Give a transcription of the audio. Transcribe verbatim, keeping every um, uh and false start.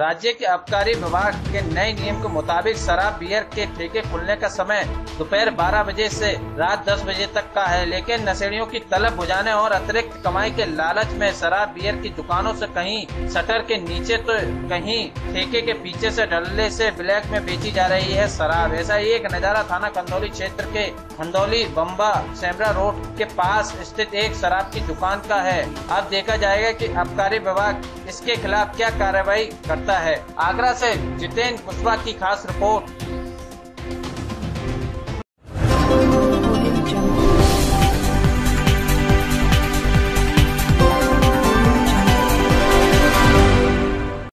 राज्य के आबकारी विभाग के नए नियम के मुताबिक शराब बियर के ठेके खुलने का समय दोपहर बारह बजे से रात दस बजे तक का है, लेकिन नशेड़ियों की तलब बुझाने और अतिरिक्त कमाई के लालच में शराब बियर की दुकानों से कहीं शटर के नीचे तो कहीं ठेके के पीछे से डल्ले से ब्लैक में बेची जा रही है शराब। ऐसा ही एक नजारा थाना कंदौली क्षेत्र के हंदौली बम्बा सेमरा रोड के पास स्थित एक शराब की दुकान का है। अब देखा जाएगा कि आबकारी विभाग इसके खिलाफ क्या कार्रवाई करता है। आगरा से जितेंद्र कुशवाहा की खास रिपोर्ट।